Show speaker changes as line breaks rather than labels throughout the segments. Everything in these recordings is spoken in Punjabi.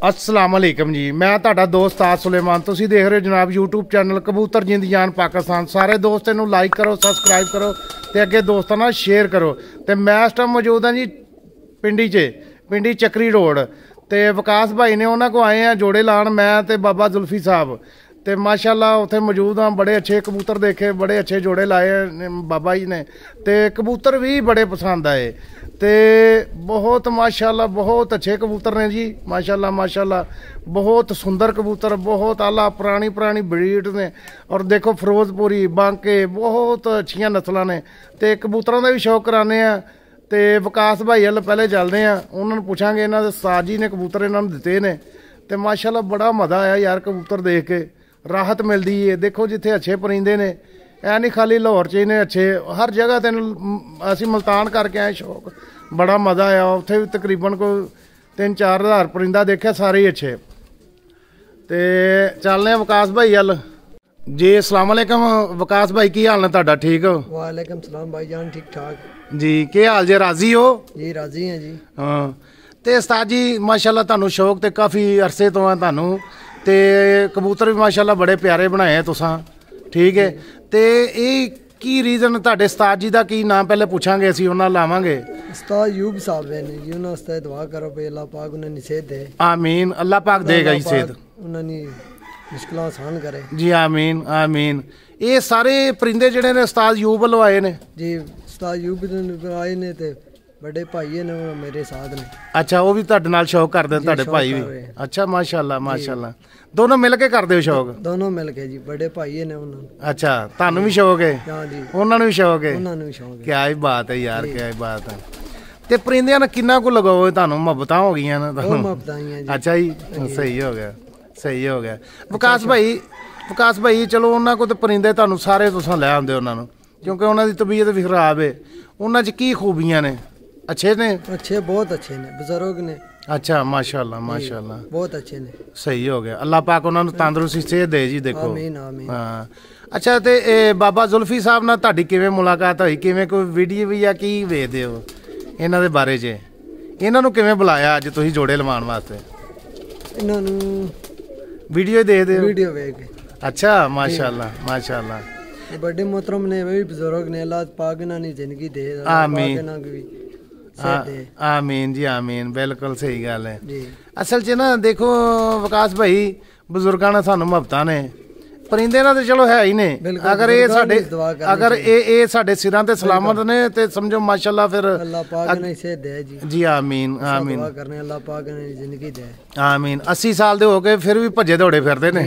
अस्सलाम वालेकुम जी, मैं ਤੁਹਾਡਾ ਦੋਸਤ ਆਦ ਸੁਲੇਮਾਨ। ਤੁਸੀਂ ਦੇਖ ਰਹੇ ਹੋ ਜਨਾਬ YouTube ਚੈਨਲ ਕਬੂਤਰ ਜਿੰਦ ਜਾਨ ਪਾਕਿਸਤਾਨ। ਸਾਰੇ ਦੋਸਤ ਇਹਨੂੰ ਲਾਈਕ ਕਰੋ, ਸਬਸਕ੍ਰਾਈਬ ਕਰੋ ਤੇ ਅੱਗੇ ਦੋਸਤਾਂ ਨਾਲ ਸ਼ੇਅਰ ਕਰੋ। ਤੇ ਮੈਂ ਇਸ ਟਾਈਮ ਮੌਜੂਦ ਹਾਂ ਜੀ ਪਿੰਡੀ ਚੱਕਰੀ ਰੋਡ ਤੇ ਵਿਕਾਸ ਭਾਈ ਨੇ ਉਹਨਾਂ ਕੋ ਆਏ ਆ ਜੋੜੇ ਲਾਣ, ਮੈਂ ਤੇ ਬਾਬਾ ਜ਼ੁਲਫੀ ਸਾਹਿਬ ਤੇ ਮਾਸ਼ਾਅੱਲਾ ਉੱਥੇ ਮੌਜੂਦ ਹਾਂ। ਬੜੇ ਅੱਛੇ ਕਬੂਤਰ ਦੇਖੇ, ਬੜੇ ਅੱਛੇ ਜੋੜੇ ਲਾਏ ਬਾਬਾ ਜੀ ਨੇ ਤੇ ਕਬੂਤਰ ਵੀ ਬੜੇ ਪਸੰਦ ਆਏ ਤੇ बहुत माशाल्लाह बहुत अच्छे कबूतर ने जी। माशाल्लाह बहुत सुंदर कबूतर, बहुत आला पुरानी ब्रीड ने। और देखो फिरोजपुरी बांके बहुत अच्छियां नस्लों ने ते कबूतरों का भी शौक कराने ते विकास भाई हल पहले चलते हैं, उन्होंने पूछांगे इन्होंने उस्ताद जी ने कबूतर इन्होंने दिते ने ते माशाल्लाह बड़ा मज़ा आया यार कबूतर देख के, राहत मिलती है। देखो जिथे अच्छे परिंदे ने ऐ नहीं खाली लाहौर च ही ने अच्छे, हर जगह तेन असी मुल्तान करके आए, शौक बड़ा मज़ा आया। उत्थे भी तकरीबन कोई 3-4 हज़ार परिंदा देखा, सारे ही अच्छे। तो चलने विकास भाई हल जी। अस्सलाम वालेकुम विकास भाई, की हाल ने तुहाडा? ठीक हो?
वालेकुम सलाम भाईजान, ठीक ठाक
जी। के हाल जे? राजी हो
जी? राजी हैं जी।
हाँ तो उस्ताद जी माशाल्लाह तुहानू शौक तो काफ़ी अरसे तो है तुहानू, ते कबूतर भी माशाल्लाह बड़े प्यारे बनाए हैं तुसां, ठीक है। तो ये की रीजन तुहाडे उस्ताद जी का की नाम पहले पूछांगे, असीं उन्हां लावांगे।
उस्ताद यूब साहब ने जी, उन्हां वास्ते दुआ करो भी अल्लाह पाक उन्हें निसेहत दे।
आमीन, अल्लाह पाक देगा जी सेहत,
उन्हें मुश्किलां आसान करे जी।
आमीन आमीन। ये सारे परिंदे जिहड़े ने उस्ताद यूब वालों आए ने
जी? उस्ताद यूब आए ने ते बड़े भाई ने मेरे साथ ने। अच्छा,
वो भी तुहाडे नाल शौक करदे ने? तुहाडे भाई भी? अच्छा माशाल्लाह दोनों मिल के करदे हो शौक? दोनों
मिल के जी, बड़े भाई ने उन्होंने।
अच्छा, तुहानू भी शौक है?
हां जी,
उन्होंने भी शौक है?
उन्होंने भी शौक है।
क्या ही बात है यार, क्या ही बात है। ते परिंदियां ने किन्ना को लगाओ तुहानू? मुहब्बतां हो गईयां ना तुहानू?
मुहब्बतां ही हैं जी।
अच्छा जी, सही हो गया। विकास भाई चलो उन्हां को ते परिंदे तुहानू सारे तुसां लै आंदे उन्हां नू, क्योंकि उन्हां दी तबीयत भी खराब है। उन्हां च की खूबियां ने? अच्छे ने? अच्छे, बहुत अच्छे ने, बुजुर्ग ने। अच्छा माशाल्लाह
बहुत अच्छे ने।
सही हो गया, अल्लाह पाक उन्होंने तंदुरुस्ती सेहत दे जी। देखो
आमीन आमीन।
हाँ अच्छा, तो बाबा जुल्फी साहब नाल तुहाडी किवें मुलाकात होई? किवें कोई वीडियो भी या की वेखदे हो इन्हां दे बारे च? इन्हां नूं किवें बुलाया अज तुसीं जोड़े लवाउण वास्ते?
इन्हां नूं
वीडियो देखदे हो?
वीडियो वेख के।
अच्छा माशाल्लाह
बड़े मोहतरम ने, वे भी बुजुर्ग ने, अल्लाह पाक इन्हां दी जिंदगी दे।
आमीन आमीन जी आमीन, बिल्कुल सही गल है जी। असल च ना देखो विकास भाई, बुजुर्गों ने सानू मुहब्बतां ने, परिंदे ना तो चलो है ही ने। अगर ये साडे सिरां ते सलामत ने ते समझो माशाल्लाह फिर
अल्लाह पाक ने सेहत दे जी।
आमीन आमीन,
दुआ करने अल्लाह पाक ने जिंदगी दे।
आमीन। 80 साल दे हो गए फिर भी भज्जे दौड़े फिरदे ने।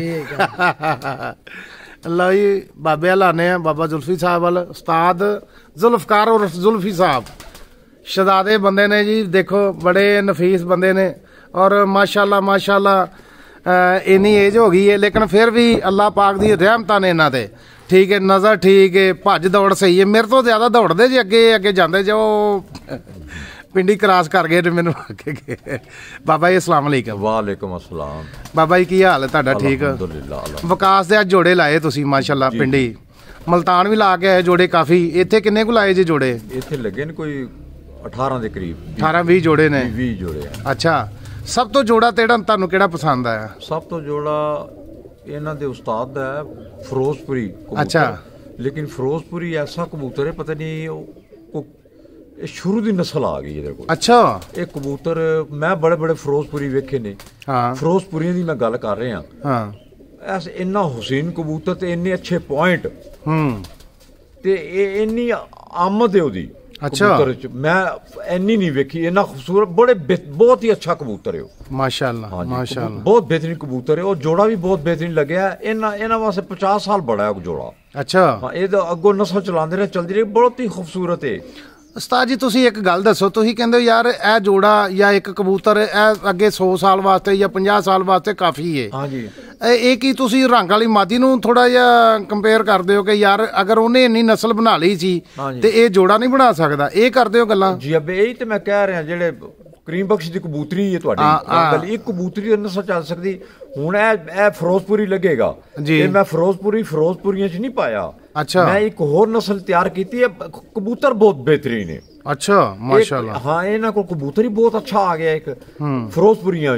अल्लाह जी बाबे हल आने बाबा जुल्फी साहब वाल, उस्ताद जुल्फकार और जुल्फी साहब शहजादे बंदे ने जी। देखो बड़े नफीस बंदे ने और माशाल्लाह इन्नी एज हो गई है, लेकिन फिर भी अल्लाह पाक दी रहमतां ने इन्हां ते, ठीक है। नज़र ठीक है, भज दौड़ सही है। मेरे तो ज़्यादा दौड़दे जी, अगे जाते जो पिंडी क्रॉस कर गए मैनू आके गए। बाबा जी अस्सलाम वालेकुम।
वालेकुम अस्सलाम।
बाबा जी की हाल है तुहाडा? ठीक। विकास दे अज जोड़े लाए तुसीं माशाल्लाह पिंडी, मुल्तान भी ला के आए जोड़े काफ़ी। इत्थे किन्ने को लाए जी जोड़े?
इत्थे लगे ने कोई 18 ਦੇ ਕਰੀਬ,
18-20 ਜੋੜੇ ਨੇ।
20 ਜੋੜੇ।
ਅੱਛਾ, ਸਭ ਤੋਂ ਜੋੜਾ ਤੇੜਾ ਤੁਹਾਨੂੰ ਕਿਹੜਾ ਪਸੰਦ ਆਇਆ?
ਸਭ ਤੋਂ ਜੋੜਾ ਇਹਨਾਂ ਦੇ ਉਸਤਾਦ ਦਾ ਹੈ ਫਿਰੋਜ਼ਪੁਰੀ ਕਬੂਤਰ।
ਅੱਛਾ,
ਲੇਕਿਨ ਫਿਰੋਜ਼ਪੁਰੀ ਐਸਾ ਕਬੂਤਰ ਹੈ ਪਤਾ ਨਹੀਂ ਉਹ ਸ਼ੁਰੂ ਦੀ ਨਸਲ ਆ ਗਈ ਇਹਦੇ ਕੋਲ।
ਅੱਛਾ,
ਇਹ ਕਬੂਤਰ ਮੈਂ ਬੜੇ ਫਿਰੋਜ਼ਪੁਰੀ ਵੇਖੇ ਨੇ। ਹਾਂ, ਫਿਰੋਜ਼ਪੁਰੀਆਂ ਦੀ ਮੈਂ ਗੱਲ ਕਰ ਰਿਹਾ। ਹਾਂ, ਐਸ ਇੰਨਾ ਹੁਸੈਨ ਕਬੂਤਰ ਤੇ ਇੰਨੇ ਅੱਛੇ ਪੁਆਇੰਟ ਤੇ ਇਹ ਇੰਨੀ ਆਮਦ ਹੈ ਉਹਦੀ। अच्छा, मैं इन्नी नहीं वेखी, इन्ना खूबसूरत, बहुत ही अच्छा कबूतर है
माशाल्लाह। माशाल्लाह
बहुत बेहतरीन कबूतर है और जोड़ा भी बहुत बेहतरीन लगे। इन्हां वास्ते 50 साल बड़ा है जोड़ा। अच्छा, ये तो अगों नस्ल चलाते रहे, चलती रही, बहुत ही खूबसूरत है।
उस्ताद जी तुसीं एक गल दसो, तुसीं कहंदे हो यार ए जोड़ा या एक कबूतर ए अगे 100 साल वास्ते या 50 साल वास्ते काफ़ी है।
हाँ जी।
ये की तुसीं रंग वाली मादी नूं थोड़ा जिहा कंपेयर करदे हो कि यार अगर उन्हें इन्नी नस्ल बना ली सी ते ये जोड़ा नहीं बना सकदा, ये करदे हो गल्लां?
जी अब यही तो मैं कह रहा, जेह्ड़े करीम बख्श की कबूतरी है तुहाडी, एक कबूतरी नस्ल चल सकती। हुण ए फिरोजपुरी लगेगा जी, मैं फिरोजपुरियां च नहीं पाया। अच्छा, मैं एक होर नस्ल तैयार की है, कबूतर बहुत बेहतरीन है।
अच्छा माशाल्लाह।
हाँ, इन्हां कोल कबूतर ही बहुत अच्छा आ गया एक फिरोजपुरियां चो।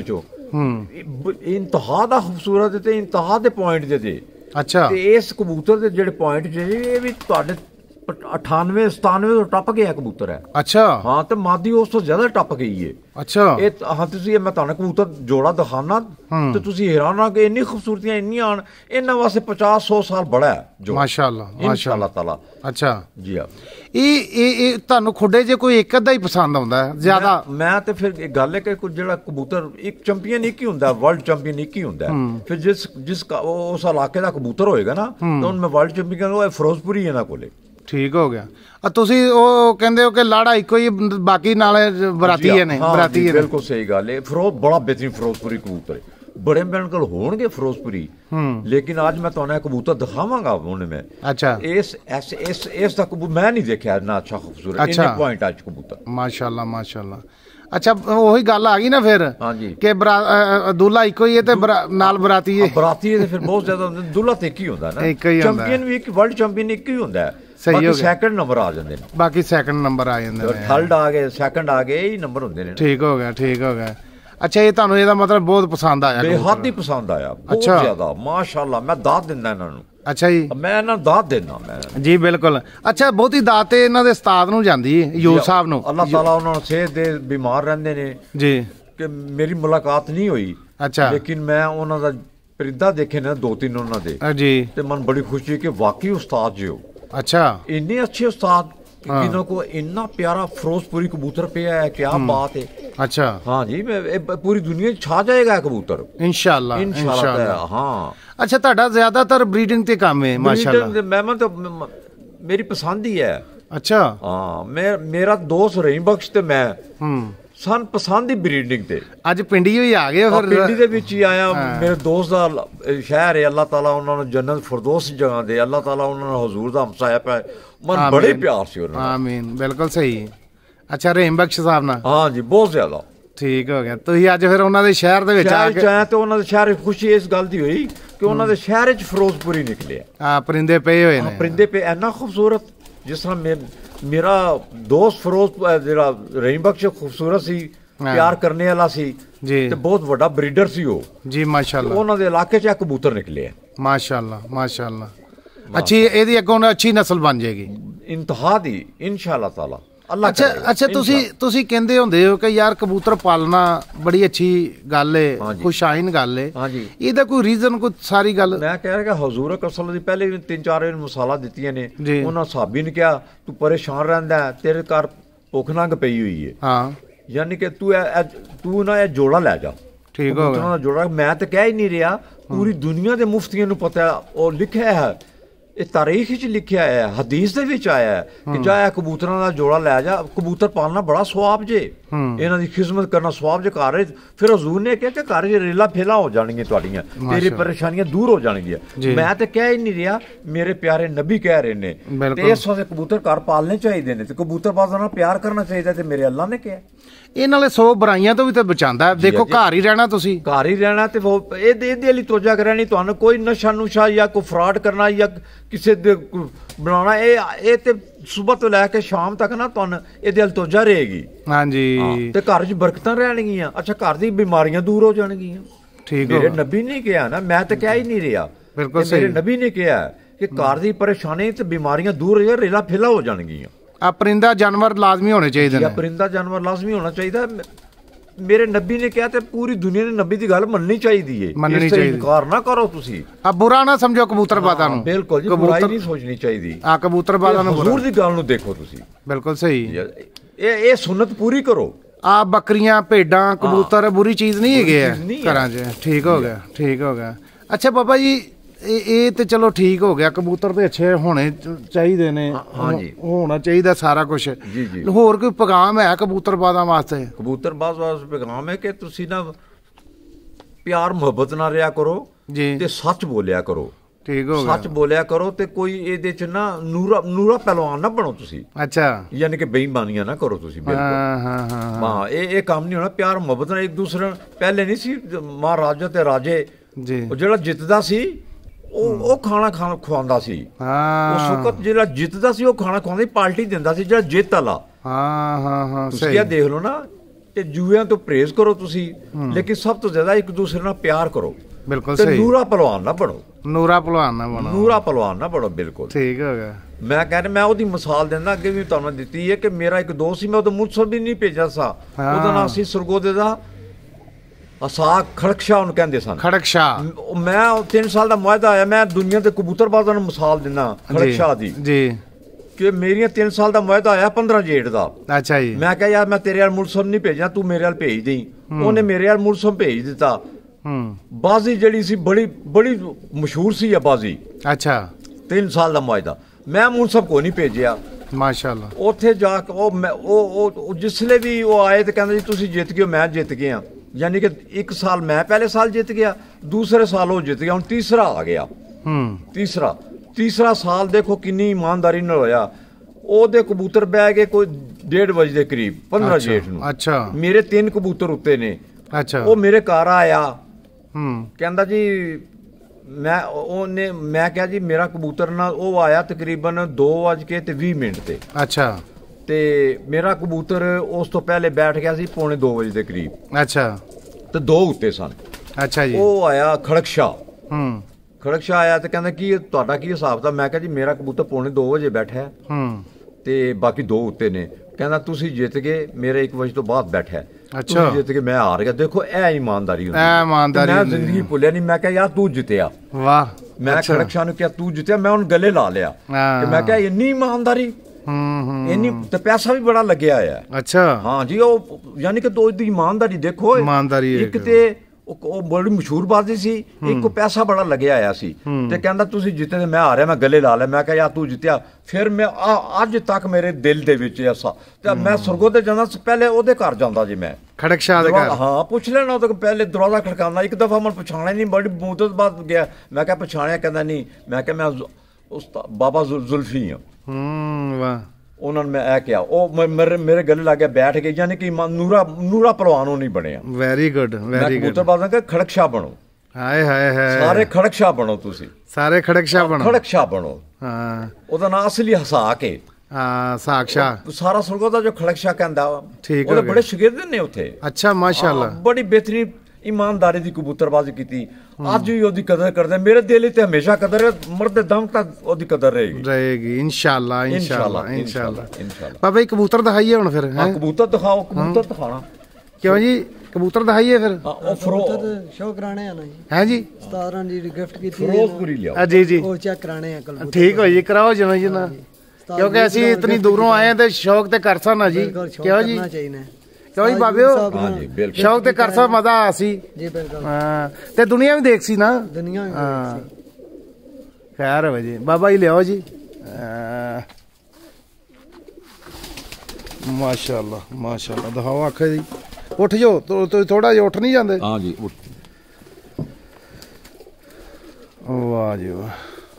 ਇੰਤਹਾ ਦਾ ਖੂਬਸੂਰਤ ਤੇ ਇੰਤਹਾ ਦੇ ਪੁਆਇੰਟ ਦੇ।
ਅੱਛਾ।
ਤੇ ਇਸ ਕਬੂਤਰ ਦੇ ਜਿਹੜੇ ਪੁਆਇੰਟ ਇਹ ਵੀ ਤੁਹਾਡੇ 98 97 ਤੋਂ ਟੱਪ ਗਿਆ ਕਬੂਤਰ ਹੈ।
ਅੱਛਾ।
ਹਾਂ ਤੇ ਮਾਦੀ ਉਸ ਤੋਂ ਜ਼ਿਆਦਾ ਟੱਪ ਗਈ ਹੈ।
ਅੱਛਾ।
ਇਹ ਹਾਂ ਤੁਸੀਂ ਮੈਂ ਤੁਹਾਨੂੰ ਕਬੂਤਰ ਜੋੜਾ ਦਿਖਾਣਾ ਤੇ ਤੁਸੀਂ ਹੈਰਾਨ ਹੋ ਕਿ ਇੰਨੀ ਖੂਬਸੂਰਤੀਆਂ ਇੰਨੀਆਂ ਆਣ। ਇਹਨਾਂ ਵਾਸਤੇ 50-100 ਸਾਲ ਬੜਾ ਹੈ ਜੋ
ਮਾਸ਼ਾਅੱਲਾ
ਮਾਸ਼ਾਅੱਲਾ ਤਾਲਾ।
ਅੱਛਾ
ਜੀ ਆ।
ਇਹ ਤੁਹਾਨੂੰ ਖੁੱਡੇ ਜੇ ਕੋਈ ਇੱਕ ਅੱਧਾ ਹੀ ਪਸੰਦ ਆਉਂਦਾ ਜ਼ਿਆਦਾ?
ਮੈਂ ਤੇ ਫਿਰ ਇਹ ਗੱਲ ਹੈ ਕਿ ਜਿਹੜਾ ਕਬੂਤਰ ਇੱਕ ਚੈਂਪੀਅਨ ਇੱਕ ਹੀ ਹੁੰਦਾ, ਵਰਲਡ ਚੈਂਪੀਅਨ ਇੱਕ ਹੀ ਹੁੰਦਾ। ਫਿਰ ਜਿਸ ਉਸ ਇਲਾਕੇ ਦਾ ਕਬੂਤਰ ਹੋਏਗਾ ਨਾ ਤਾਂ ਹੁਣ ਮੈਂ ਵਰਲਡ ਚੈਂਪੀਅਨ ਉਹ ਫਿਰੋਜ਼ਪੁਰੀ ਇਹਨਾਂ ਕੋਲੇ। ਠੀਕ
ਹੋ ਗਿਆ। ਤੁਸੀਂ ਉਹ ਕਹਿੰਦੇ ਹੋ ਕਿ ਲਾੜਾ ਇੱਕੋ ਹੀ ਬਾਕੀ ਨਾਲੇ ਬਰਾਤੀ ਨੇ? ਬਰਾਤੀ ਹੈ।
ਬਿਲਕੁਲ ਸਹੀ ਗੱਲ ਹੈ। ਬੜਾ ਬਿਹਤਰੀਨ ਫਿਰੋਜ਼ਪੁਰੀ ਕਬੂਤਰ ਹੈ। ਬੜੇ ਮੇਰੇ ਕੋਲ ਹੋਣਗੇ ਫਿਰੋਜ਼ਪੁਰੀ, ਲੇਕਿਨ ਅੱਜ ਮੈਂ ਤੁਹਾਨੂੰ ਕਬੂਤਰ ਦਿਖਾਵਾਂਗਾ ਹੁਣ ਮੈਂ।
ਅੱਛਾ।
ਇਸ ਦਾ ਕਬੂਤਰ ਮੈਂ ਨਹੀਂ ਦੇਖਿਆ ਇੰਨਾ ਅੱਛਾ ਖੂਬਸੂਰਤ ਇੰਨੇ ਪੁਆਇੰਟ ਅੱਜ ਕਬੂਤਰ। ਮਾਸ਼ਾਅੱਲਾ
ਮਾਸ਼ਾਅੱਲਾ। ਅੱਛਾ ਉਹੀ ਗੱਲ ਆ ਗਈ ਨਾ ਫਿਰ ਕਿ ਦੁੱਲਾ ਇੱਕੋ ਹੀ ਹੈ ਤੇ ਨਾਲ ਬਰਾਤੀ ਹੈ।
ਬਰਾਤੀ ਹੈ ਤੇ ਫਿਰ ਬਹੁਤ ਜ਼ਿਆਦਾ ਦੁੱਲਾ ਤੇ ਇੱਕ ਹੀ ਹੁੰਦਾ ਨਾ। ਚੈਂਪੀਅਨ ਵੀ ਇੱਕ, ਵਰਲਡ ਚੈਂਪੀਅਨ ਇੱਕ ਹੀ ਹੁੰਦਾ। ਬਾਕੀ ਸੈਕੰਡ ਨੰਬਰ ਆ ਜਾਂਦੇ ਨੇ। ਬਾਕੀ ਸੈਕੰਡ ਨੰਬਰ ਆ ਜਾਂਦੇ ਨੇ। ਥਰਡ ਆ ਗਏ, ਸੈਕੰਡ ਆ ਗਏ, ਇਹ ਨੰਬਰ ਹੁੰਦੇ ਨੇ। ਠੀਕ ਹੋ ਗਿਆ। ਅੱਛਾ ਇਹ ਤੁਹਾਨੂੰ ਇਹਦਾ ਮਤਲਬ ਬਹੁਤ ਪਸੰਦ ਆਇਆ? ਬੇਹੱਦ ਹੀ ਪਸੰਦ ਆਇਆ, ਬਹੁਤ ਜ਼ਿਆਦਾ ਮਾਸ਼ਾਅੱਲਾ। ਮੈਂ ਦਾਤ ਦਿੰਦਾ ਇਹਨਾਂ ਨੂੰ। ਅੱਛਾ ਜੀ। ਮੈਂ ਇਹਨਾਂ ਨੂੰ ਦਾਤ ਦਿੰਦਾ ਮੈਂ ਜੀ। ਬਿਲਕੁਲ। ਅੱਛਾ ਬਹੁਤੀ ਦਾਤ ਤੇ ਇਹਨਾਂ ਦੇ ਉਸਤਾਦ ਨੂੰ ਜਾਂਦੀ ਹੈ, ਯੂਸਫ ਸਾਹਿਬ ਨੂੰ। ਅੱਲਾਹ ਤਾਲਾ ਉਹਨਾਂ ਨੂੰ ਸਿਹਤ ਦੇ, ਬਿਮਾਰ ਰਹਿੰਦੇ ਨੇ ਜੀ। ਕਿ ਮੇਰੀ ਮੁਲਾਕਾਤ ਨਹੀਂ ਹੋਈ। ਅੱਛਾ। ਲੇਕਿਨ ਮੈਂ ਉਹਨਾਂ ਦਾ ਪਰਿੰਦਾ ਦੇਖੇ ਨੇ 2-3 ਉਹਨਾਂ ਦੇ ਜੀ, ਤੇ ਮਨ ਬੜੀ ਖੁਸ਼ੀ ਕਿ ਵਾਕਈ ਉਸਤਾਦ ਜੀ ਹੋ। ਅੱਛਾ। ਇੰਨੇ ਅੱਛੇ ਉਸਤਾਦ जिन्हों को इतना प्यारा फिरोजपुरी कबूतर पे है, क्या बात है। अच्छा। हाँ जी, पूरी दुनिया छा जाएगा कबूतर इंशाल्लाह इंशाल्लाह। हाँ। अच्छा ਤੁਹਾਡਾ ਜ਼ਿਆਦਾਤਰ ब्रीडिंग ਤੇ ਕੰਮ ਹੈ माशाल्लाह? मैं तो मेरी पसंद ही है। अच्छा। हाँ मेरा दोस्त रहीम बख्श ਤੇ मैं ਸਾਨੂੰ ਪਸੰਦ ਹੀ ਬਰੀਡਿੰਗ ਤੇ। ਅੱਜ ਪਿੰਡੀ ਹੀ ਆ ਗਏ ਫਿਰ? ਪਿੰਡੀ ਦੇ ਵਿੱਚ ਹੀ ਆਇਆ। ਮੇਰੇ ਦੋਸਤ ਦਾ ਸ਼ਹਿਰ ਹੈ, ਅੱਲਾਹ ਤਾਲਾ ਉਹਨਾਂ ਨੂੰ ਜੰਨਤ ਫਿਰਦੌਸ ਜਗ੍ਹਾ ਦੇ, ਅੱਲਾਹ ਤਾਲਾ ਉਹਨਾਂ ਨੂੰ ਹਜ਼ੂਰ ਦਾ ਹਮਸਾਇਆ ਪਿਆ। ਮਨ ਬੜੇ ਪਿਆਰ ਸੀ ਉਹਨਾਂ ਨਾਲ। ਆਮੀਨ। ਬਿਲਕੁਲ ਸਹੀ। ਅੱਛਾ ਰਹੀਮ ਬਖਸ਼ ਸਾਹਿਬ ਨਾਲ? ਹਾਂ ਜੀ ਬਹੁਤ ਜ਼ਿਆਦਾ। ਠੀਕ ਹੋ ਗਿਆ। ਤੁਸੀਂ ਅੱਜ ਫਿਰ ਉਹਨਾਂ ਦੇ ਸ਼ਹਿਰ ਦੇ ਵਿੱਚ ਆ ਕੇ ਆਏ ਤੇ ਉਹਨਾਂ ਦੇ ਸ਼ਹਿਰ ਖੁਸ਼ੀ ਇਸ ਗੱਲ ਦੀ ਹੋਈ ਕਿ ਉਹਨਾਂ ਦੇ ਸ਼ਹਿਰ 'ਚ ਫਿਰੋਜ਼ਪੁਰੀ ਨਿਕਲਿਆ। ਹਾਂ ਪਰਿੰਦੇ ਪਏ ਹੋਏ ਨੇ। ਪਰਿੰਦੇ ਪਏ ਇੰਨਾ ਖੂਬਸੂਰਤ, ਜਿਸ ਤਰ੍ਹਾਂ ਮੇਰਾ ਦੋਸਤ ਫਿਰੋਜ਼ ਜਿਹੜਾ ਰਹੀਮ ਬਖਸ਼ ਖੂਬਸੂਰਤ ਸੀ, ਪਿਆਰ ਕਰਨੇ ਵਾਲਾ ਸੀ ਜੀ, ਤੇ ਬਹੁਤ ਵੱਡਾ ਬਰੀਡਰ ਸੀ ਉਹ ਜੀ ਮਾਸ਼ਾਅੱਲਾ। ਉਹਨਾਂ ਦੇ ਇਲਾਕੇ 'ਚ ਕਬੂਤਰ ਨਿਕਲੇ ਮਾਸ਼ਾਅੱਲਾ ਮਾਸ਼ਾਅੱਲਾ। ਅੱਛੀ ਇਹਦੀ ਅੱਗੋਂ ਅੱਛੀ ਨਸਲ ਬਣ ਜਾਏਗੀ ਇੰਤਹਾ ਦੀ ਇਨਸ਼ਾਅੱਲਾ ਤਾਲਾ। ਅੱਛਾ ਤੁਸੀਂ ਕਹਿੰਦੇ ਹੁੰਦੇ ਹੋ ਕਿ ਯਾਰ ਕਬੂਤਰ ਪਾਲਣਾ ਬੜੀ ਅੱਛੀ ਗੱਲ ਹੈ, ਖੁਸ਼ਾਇਨ ਗੱਲ ਹੈ। ਇਹਦਾ ਕੋਈ ਰੀਜ਼ਨ, ਕੋਈ ਸਾਰੀ ਗੱਲ? ਮੈਂ ਕਹਿ ਰਿਹਾ ਕਿ ਹਜ਼ੂਰ ਅਕਰਮ ਦੀ ਪਹਿਲੇ 3-4 ਮਸਾਲਾ ਦਿੱਤੀਆਂ ਨੇ। ਉਹਨਾਂ ਸਾਬੀ ਨੇ ਕਿਹਾ ਤੂੰ ਪਰੇਸ਼ਾਨ ਰਹਿੰਦਾ, ਤੇਰੇ ਘਰ ਭੁੱਖ ਨੰਗ ਪਈ ਹੋਈ ਹੈ। ਹਾਂ। ਯਾਨੀ ਕਿ ਤੂੰ ਨਾ ਇਹ ਜੋੜਾ ਲੈ ਜਾ। ਠੀਕ ਹੋ ਗਿਆ। ਜੋੜਾ ਮੈਂ ਤਾਂ ਕਹਿ ਹੀ ਨਹੀਂ ਰਿਹਾ, ਪੂਰੀ ਦੁਨੀਆ ਦੇ ਮੁਫਤੀਆਂ ਨੂੰ ਪਤਾ। ਉਹ ਲਿਖਿਆ ਹੈ, ਇਹ ਤਾਰੀਖ ਵਿੱਚ ਲਿਖਿਆ ਹੈ, ਹਦੀਸ ਦੇ ਵਿੱਚ ਆਇਆ ਹੈ ਕਿ ਜਾ ਕਬੂਤਰਾਂ ਦਾ ਜੋੜਾ ਲੈ ਜਾ। ਕਬੂਤਰ ਪਾਲਣਾ ਬੜਾ ਸਵਾਬ ਜੇ, ਇਹਨਾਂ ਦੀ ਖਿਦਮਤ ਕਰਨਾ ਸਵਾਬ ਜੇ ਘਰ। ਫਿਰ ਹਜ਼ੂਰ ਨੇ ਕਿਹਾ ਕਿ ਘਰ 'ਚ ਰੇਲਾ ਫੇਲਾ ਹੋ ਜਾਣਗੀਆਂ ਤੁਹਾਡੀਆਂ, ਤੇਰੀ ਪਰੇਸ਼ਾਨੀਆਂ ਦੂਰ ਹੋ ਜਾਣਗੀਆਂ। ਮੈਂ ਤਾਂ ਕਹਿ ਹੀ ਨਹੀਂ ਰਿਹਾ, ਮੇਰੇ ਪਿਆਰੇ ਨਬੀ ਕਹਿ ਰਹੇ ਨੇ। ਤੇ ਇਸ ਵਾਸਤੇ ਕਬੂਤਰ ਘਰ ਪਾਲਣੇ ਚਾਹੀਦੇ ਨੇ, ਤੇ ਕਬੂਤਰਬਾਜ਼ਾਂ ਨਾਲ ਪਿਆਰ ਕਰਨਾ ਚਾਹੀਦਾ। ਤੇ ਮੇਰੇ ਅੱਲਾ ਨੇ ਕਿਹਾ ਇਹ ਨਾਲੇ 100 ਬੁਰਾਈਆਂ ਤੋਂ ਵੀ ਤਾਂ ਬਚਾਉਂਦਾ। ਦੇਖੋ ਘਰ ਹੀ ਰਹਿਣਾ, ਤੁਸੀਂ ਘਰ ਹੀ ਰਹਿਣਾ, ਤੇ ਇਹਦੇ ਲਈ ਤੋਜਾ ਕਰਨੀ। ਤੁਹਾਨੂੰ ਕੋਈ ਨਸ਼ਾ ਨੁਸ਼ਾ ਜਾਂ ਕੋਈ ਫਰਾਡ ਕਰਨਾ ਜਾਂ ਕਿਸੇ ਦੇ ਬਣਾਉਣਾ, ਇਹ ਤੇ ਸਵੇਰ ਤੋਂ ਲੈ ਕੇ ਸ਼ਾਮ ਤੱਕ ਨਾ ਤੁਹਾਨੂੰ ਇਹਦੇ ਵੱਲ ਤੋਜਾ ਰਹੇਗੀ। ਹਾਂਜੀ। ਤੇ ਘਰ 'ਚ ਬਰਕਤਾਂ ਰਹਿਣਗੀਆਂ। ਅੱਛਾ ਘਰ ਦੀ ਬਿਮਾਰੀਆਂ ਦੂਰ ਹੋ ਜਾਣਗੀਆਂ। ਠੀਕ। ਮੇਰੇ ਨਬੀ ਨੇ ਕਿਹਾ ਨਾ, ਮੈਂ ਤਾਂ ਕਹਿ ਹੀ ਨਹੀਂ ਰਿਹਾ। ਬਿਲਕੁਲ ਸਹੀ। ਮੇਰੇ ਨਬੀ ਨੇ ਕਿਹਾ ਕਿ ਘਰ ਦੀ ਪਰੇਸ਼ਾਨੀ ਤੇ ਬਿਮਾਰੀਆਂ ਦੂਰ ਹੋ, ਰੇਲਾ ਫੇਲਾ ਹੋ ਜਾਣਗੀਆਂ। ਆ ਪਰਿੰਦਾ ਜਾਨਵਰ ਲਾਜ਼ਮੀ ਹੋਣੇ ਚਾਹੀਦੇ ਨੇ। ਪਰਿੰਦਾ ਜਾਨਵਰ ਲਾਜ਼ਮੀ ਹੋਣਾ ਚਾਹੀਦਾ। ਮੇਰੇ ਨਬੀ ਨੇ ਕਿਹਾ ਤੇ ਪੂਰੀ ਦੁਨੀਆ ਨੇ ਨਬੀ ਦੀ ਗੱਲ ਮੰਨਣੀ ਚਾਹੀਦੀ ਹੈ। ਮੰਨਣੀ ਚਾਹੀਦੀ। ਇਨਕਾਰ ਨਾ ਕਰੋ ਤੁਸੀਂ। ਆ ਬੁਰਾ ਨਾ ਸਮਝੋ ਕਬੂਤਰਬਾਜ਼ਾਂ ਨੂੰ। ਬਿਲਕੁਲ ਜੀ, ਬੁਰਾਈ ਨਹੀਂ ਸੋਚਣੀ ਚਾਹੀਦੀ। ਆ ਕਬੂਤਰਬਾਜ਼ਾਂ ਨੂੰ ਹਜ਼ੂਰ ਦੀ ਗੱਲ ਨੂੰ ਦੇਖੋ ਤੁਸੀਂ। ਬਿਲਕੁਲ ਸਹੀ। ਇਹ ਸੁਨਨਤ ਪੂਰੀ ਕਰੋ। ਆ ਬੱਕਰੀਆਂ ਭੇਡਾਂ ਕਬੂਤਰ ਬੁਰੀ ਚੀਜ਼ ਨਹੀਂ ਹੈਗੇ ਘਰਾਂ 'ਚ। ਠੀਕ ਹੋ ਗਿਆ, ਠੀਕ ਹੋ ਗਿਆ। ਅੱਛਾ ਬਾਬਾ ਜੀ ਇਹ ਤੇ ਚਲੋ ਠੀਕ ਹੋ ਗਿਆ, ਕਬੂਤਰ ਤੇ ਅੱਛੇ ਹੋਣੇ ਚਾਹੀਦੇ ਨੇ। ਹਾਂਜੀ ਹੋਣਾ ਚਾਹੀਦਾ ਸਾਰਾ ਕੁਛ। ਹੋਰ ਕੋਈ ਪੈਗਾਮ ਹੈ ਕਬੂਤਰਬਾਜ਼ਾਂ ਵਾਸਤੇ? ਕਬੂਤਰਬਾਜ਼ ਵਾਸਤੇ ਪੈਗਾਮ ਹੈ ਕਿ ਤੁਸੀਂ ਨਾ ਪਿਆਰ ਮੁਹੱਬਤ ਨਾਲ ਰਿਹਾ ਕਰੋ ਜੀ, ਤੇ ਸੱਚ ਬੋਲਿਆ ਕਰੋ। ਠੀਕ ਹੋ ਗਿਆ। ਸੱਚ ਬੋਲਿਆ ਕਰੋ ਤੇ ਕੋਈ ਇਹਦੇ 'ਚ ਨਾ ਨੂਰਾ ਪਹਿਲਵਾਨ ਨਾ ਬਣੋ ਤੁਸੀਂ। ਅੱਛਾ। ਯਾਨੀ ਕਿ ਬੇਈਮਾਨੀਆਂ ਨਾ ਕਰੋ ਤੁਸੀਂ। ਬਿਲਕੁਲ ਹਾਂ ਇਹ ਕੰਮ ਨਹੀਂ ਹੋਣਾ। ਪਿਆਰ ਮੁਹੱਬਤ ਨਾਲ ਇੱਕ ਦੂਸਰੇ। ਪਹਿਲੇ ਨਹੀਂ ਸੀ ਮਹਾਰਾਜਾ ਤੇ ਰਾਜੇ ਜੀ, ਜਿਹੜਾ ਜਿੱਤਦਾ ਸੀ ਉਹ ਖਾਣਾ ਖਵਾਉਂਦਾ ਸੀ। ਉਸ ਵਕਤ ਜਿਹੜਾ ਜਿੱਤਦਾ ਸੀ ਉਹ ਖਾਣਾ ਖਵਾਉਂਦਾ ਸੀ, ਪਾਰਟੀ ਦਿੰਦਾ ਸੀ ਜਿਹੜਾ ਜਿੱਤ ਵਾਲਾ। ਤੁਸੀਂ ਦੇਖ ਲਓ ਨਾ, ਇਹ ਜੂਇਆਂ ਤੋਂ ਪਰਹੇਜ਼ ਕਰੋ ਤੁਸੀਂ, ਲੇਕਿਨ ਸਭ ਤੋਂ ਜ਼ਿਆਦਾ ਇੱਕ ਦੂਸਰੇ ਨਾਲ ਪਿਆਰ ਕਰੋ।
ਬਿਲਕੁਲ
ਤੇ
ਸਹੀ।
ਨੂਰਾ ਪਹਿਲਵਾਨ ਨਾ ਬਣੋ,
ਨੂਰਾ ਪਹਿਲਵਾਨ ਨਾ ਬਣੋ,
ਨੂਰਾ ਪਹਿਲਵਾਨ ਨਾ ਬਣੋ। ਬਿਲਕੁਲ
ਠੀਕ ਹੋ ਗਿਆ।
ਮੈਂ ਕਹਿੰਦਾ, ਮੈਂ ਉਹਦੀ ਮਿਸਾਲ ਦਿੰਦਾ, ਅੱਗੇ ਵੀ ਤੁਹਾਨੂੰ ਦਿੱਤੀ ਹੈ ਕਿ ਮੇਰਾ ਇੱਕ ਦੋਸਤ ਸੀ, ਮੈਂ ਉਹਦਾ ਮੁਨਸਬ ਵੀ ਨਹੀਂ ਭੇਜਿਆ ਸਾ, ਉਹਦਾ ਨਾਮ ਸੀ ਸਰਗੋਦੇ ਦਾ ਅਸਾਕ ਖੜਕਸ਼ਾ ਉਹਨੂੰ ਕਹਿੰਦੇ ਸਨ।
ਖੜਕਸ਼ਾ।
ਮੈਂ 3 ਸਾਲ ਦਾ ਮੁਆਹਦਾ ਆਇਆ, ਮੈਂ ਦੁਨੀਆ ਦੇ ਕਬੂਤਰਬਾਜ਼ਾਂ ਨੂੰ ਮਿਸਾਲ ਦਿੰਦਾ ਖੜਕਸ਼ਾ ਦੀ
ਜੀ,
ਕਿ ਮੇਰੀਆਂ 3 ਸਾਲ ਦਾ ਮੁਆਹਦਾ ਆਇਆ 15 ਜੇਠ ਦਾ।
ਅੱਛਾ ਜੀ।
ਮੈਂ ਕਿਹਾ ਯਾਰ ਮੈਂ ਤੇਰੇ ਨਾਲ ਮੁਲਸਮ ਨਹੀਂ ਭੇਜਣਾ, ਤੂੰ ਮੇਰੇ ਨਾਲ ਭੇਜ ਦੇਈ। ਉਹਨੇ ਮੇਰੇ ਨਾਲ ਮੁਲਸਮ ਭੇਜ ਦਿੱਤਾ। ਬਾਜ਼ੀ ਜਿਹੜੀ ਸੀ ਬੜੀ ਮਸ਼ਹੂਰ ਸੀ ਆ ਬਾਜ਼ੀ।
ਅੱਛਾ।
3 ਸਾਲ ਦਾ ਮੁਆਹਦਾ, ਮੈਂ ਮੁਲਸਮ ਕੋ ਨਹੀਂ ਭੇਜਿਆ।
ਮਾਸ਼ਾਅੱਲਾ।
ਉੱਥੇ ਜਾ ਕੇ ਉਹ ਜਿਸਲੇ ਵੀ ਉਹ ਆਏ ਤੇ ਕਹਿੰਦੇ ਜੀ ਤੁਸੀਂ ਜਿੱਤ ਗਏ, ਮੈਂ ਜਿੱਤ ਗਿਆ। ਯਾਨੀ ਕਿ 1 ਸਾਲ ਮੈਂ ਪਹਿਲੇ ਸਾਲ ਜਿੱਤ ਗਿਆ, ਦੂਸਰੇ ਸਾਲ ਉਹ ਜਿੱਤ ਗਿਆ, ਹੁਣ ਤੀਸਰਾ ਆ ਗਿਆ। ਤੀਸਰਾ ਸਾਲ ਦੇਖੋ ਕਿੰਨੀ ਇਮਾਨਦਾਰੀ ਨਾਲ ਹੋਇਆ। ਉਹਦੇ ਕਬੂਤਰ ਬਹਿ ਗਏ ਕੋਈ 1:30 ਵਜੇ ਦੇ ਕਰੀਬ 15 ਜੇਠ ਨੂੰ।
ਅੱਛਾ।
ਮੇਰੇ 3 ਕਬੂਤਰ ਉੱਤੇ ਨੇ।
ਅੱਛਾ।
ਉਹ ਮੇਰੇ ਘਰ ਆਇਆ, ਕਹਿੰਦਾ ਜੀ ਮੈਂ ਕਿਹਾ ਜੀ ਮੇਰਾ ਕਬੂਤਰ ਨਾਲ ਉਹ ਆਇਆ ਤਕਰੀਬਨ 2:20 ਤੇ।
ਅੱਛਾ।
ਤੇ ਮੇਰਾ ਕਬੂਤਰ ਉਸ ਤੋਂ ਪਹਿਲੇ ਬੈਠ ਗਿਆ ਸੀ 1:45 ਵਜੇ ਦੇ ਕਰੀਬ।
ਅੱਛਾ।
ਤੇ 2 ਉੱਤੇ ਸਨ।
ਅੱਛਾ ਜੀ।
ਉਹ ਆਇਆ ਖੜਕਸ਼ਾ। ਖੜਕਸ਼ਾ ਆਇਆ ਤੇ ਕਹਿੰਦਾ ਕੀ ਤੁਹਾਡਾ ਕੀ ਹਿਸਾਬ ਦਾ? ਮੈਂ ਕਿਹਾ ਜੀ ਮੇਰਾ ਕਬੂਤਰ 1:45 ਵਜੇ ਬੈਠਾ ਤੇ ਬਾਕੀ 2 ਉੱਤੇ ਨੇ। ਕਹਿੰਦਾ ਤੁਸੀਂ ਜਿੱਤ ਗਏ, ਮੇਰੇ 1 ਵਜੇ ਤੋਂ ਬਾਅਦ ਬੈਠਾ।
ਅੱਛਾ।
ਜਿੱਤ ਕੇ ਮੈਂ ਹਾਰ ਗਿਆ। ਦੇਖੋ ਇਹ ਇਮਾਨਦਾਰੀ ਹੁੰਦੀ
ਹੈ। ਇਮਾਨਦਾਰੀ
ਮੈਂ ਜ਼ਿੰਦਗੀ ਭੁੱਲਿਆ ਨਹੀਂ। ਮੈਂ ਕਿਹਾ ਯਾਰ ਤੂੰ ਜਿੱਤਿਆ।
ਵਾਹ।
ਮੈਂ ਖੜਕਸ਼ਾ ਨੂੰ ਕਿਹਾ ਤੂੰ ਜਿੱਤਿਆ, ਮੈਂ ਉਹਨੂੰ ਗਲੇ ਲਾ ਲਿਆ ਕਿ ਮੈਂ ਕਿਹਾ ਇੰਨੀ ਇਮਾਨਦਾਰੀ, ਇੰਨੀ ਤੇ ਪੈਸਾ ਵੀ ਬੜਾ ਲੱਗਿਆ ਆ।
ਅੱਛਾ।
ਹਾਂ ਜੀ, ਉਹ ਯਾਨੀ ਕਿ ਦੋ ਦੀ ਇਮਾਨਦਾਰੀ ਦੇਖੋ।
ਇਮਾਨਦਾਰੀ
ਇੱਕ ਤੇ ਉਹ ਬੜੀ ਮਸ਼ਹੂਰ ਬਾਜ਼ੀ ਸੀ, ਇੱਕ ਪੈਸਾ ਬੜਾ ਲੱਗਿਆ ਆਇਆ ਸੀ। ਤੇ ਕਹਿੰਦਾ ਤੁਸੀਂ ਜਿੱਤੇ, ਮੈਂ ਹਾਰਿਆ, ਮੈਂ ਗਲੇ ਲਾ ਲਿਆ। ਮੈਂ ਕਿਹਾ ਯਾਰ ਤੂੰ ਜਿੱਤਿਆ। ਫਿਰ ਮੈਂ ਅੱਜ ਤੱਕ ਮੇਰੇ ਦਿਲ ਦੇ ਵਿੱਚ ਐਸਾ, ਤੇ ਮੈਂ ਸਰਗੋਦੇ ਜਾਂਦਾ ਪਹਿਲੇ ਉਹਦੇ ਘਰ ਜਾਂਦਾ ਜੀ, ਮੈਂ
ਖੜਕਸ਼ਾ ਦੇ ਘਰ।
ਹਾਂ, ਪੁੱਛ ਲੈਣਾ ਉਹਦੇ ਪਹਿਲੇ ਦਰਵਾਜ਼ਾ ਖੜਕਾਉਂਦਾ। ਇੱਕ ਦਫਾ ਮੈਂ ਪਛਾਣਿਆ ਨਹੀਂ, ਬੜੀ ਮੁੱਦਤ ਬਾਅਦ ਗਿਆ। ਮੈਂ ਕਿਹਾ ਪਛਾਣਿਆ? ਕਹਿੰਦਾ ਨਹੀਂ। ਮੈਂ ਕਿਹਾ ਮੈਂ ਉਸਤਾਦ ਬਾਬਾ ਜ਼ੁਲਫੀ ਹਾਂ।
ਵਾਹ।
ਉਹਨਾਂ ਨੇ ਮੈਂ ਇਹ ਕਿਹਾ, ਉਹ ਮੇਰੇ ਗਲੇ ਲੱਗ ਗਿਆ, ਬੈਠ ਗਏ। ਯਾਨੀ ਕਿ ਨੂਰਾ ਪਹਿਲਵਾਨ ਉਹ ਨਹੀਂ ਬਣਿਆ।
Very good, very good.
ਕਬੂਤਰਬਾਜ਼ਾਂ ਦਾ ਖੜਕਸ਼ਾ ਬਣੋ।
ਹਾਏ ਹਾਏ ਹਾਏ,
ਸਾਰੇ ਖੜਕਸ਼ਾ ਬਣੋ। ਤੁਸੀਂ ਸਾਰੇ
ਖੜਕਸ਼ਾ ਬਣੋ।
ਖੜਕਸ਼ਾ ਬਣੋ।
ਹਾਂ,
ਉਹਦਾ ਨਾਂ ਅਸਲੀ ਹਸਾਕ ਹੈ।
ਹਾਂ, ਸਾਕਸ਼ਾ।
ਸਾਰਾ ਸਰਗੋਦਾ ਜੋ ਖੜਕਸ਼ਾ ਕਹਿੰਦਾ,
ਠੀਕ
ਉਹਦੇ ਬੜੇ ਸ਼ਾਗਿਰਦ ਨੇ ਉੱਥੇ।
ਅੱਛਾ, ਮਾਸ਼ਾਅੱਲਾ।
ਬੜੀ ਬਿਹਤਰੀਨ ਇਮਾਨਦਾਰੀ ਦੀ ਕਬੂਤਰਬਾਜ਼ੀ ਕੀਤੀ। ਅੱਜ ਵੀ ਉਹਦੀ ਕਦਰ ਕਰਦੇ। ਮੇਰੇ ਦਿਲ 'ਤੇ ਹਮੇਸ਼ਾ ਕਦਰ ਹੈ, ਮਰਦੇ ਦਮ ਤੱਕ ਉਹਦੀ ਕਦਰ ਰਹੇਗੀ
ਇਨਸ਼ਾਅੱਲਾ, ਇਨਸ਼ਾਅੱਲਾ, ਇਨਸ਼ਾਅੱਲਾ। ਬਾਬਾ ਜੀ ਕਬੂਤਰ ਦਿਖਾਈਏ ਹੁਣ ਫਿਰ।
ਕਬੂਤਰ ਦਿਖਾਓ। ਕਬੂਤਰ ਦਿਖਾਣਾ
ਕਿਉਂ ਜੀ? ਕਬੂਤਰ ਦਿਖਾਈਏ ਫਿਰ।
ਉਹ ਫਰੋਜ਼
ਸ਼ੋ ਕਰਾਣੇ ਆ ਨਾ ਜੀ।
ਹੈ ਜੀ।
17 ਦੀ ਗਿਫਟ ਕੀਤੀ
ਫਿਰੋਜ਼ਪੁਰੀ ਲਿਆਓ।
ਜੀ ਜੀ,
ਉਹ ਚੈੱਕ ਕਰਾਣੇ ਆ ਕਬੂਤਰ।
ਠੀਕ ਹੋ ਜੀ, ਕਰਾਓ ਜਿਵੇਂ ਜੀ ਨਾ, ਕਿਉਂਕਿ ਅਸੀਂ ਇਤਨੀ ਦੂਰੋਂ ਆਏ ਤੇ ਸ਼ੌਕ ਤੇ ਕਰਸਾ ਨਾ ਜੀ। ਕਿਉਂ ਜੀ? ਕਿਉਂ ਜੀ ਬਾਬਿਓ? ਸ਼ੌਕ ਤੇ ਕਰਸਾ ਮਜ਼ਾ ਆ ਸੀ
ਜੀ। ਬਿਲਕੁਲ।
ਹਾਂ, ਤੇ ਦੁਨੀਆ ਵੀ ਦੇਖ ਸੀ ਨਾ।
ਦੁਨੀਆ ਵੀ
ਹਾਂ, ਖੈਰ ਹੋ ਜੀ। ਬਾਬਾ ਜੀ ਲਿਆਓ ਜੀ। ਮਾਸ਼ਾਅੱਲਾ, ਮਾਸ਼ਾਅੱਲਾ। ਦਿਖਾਓ ਆਖੇ ਜੀ। ਉੱਠ ਜਾਓ, ਤੁਸੀਂ ਥੋੜਾ ਜਿਹਾ ਉੱਠ ਨਹੀਂ ਜਾਂਦੇ?
ਹਾਂ ਜੀ, ਉੱਠ।
ਵਾਹ ਜੀ ਵਾਹ।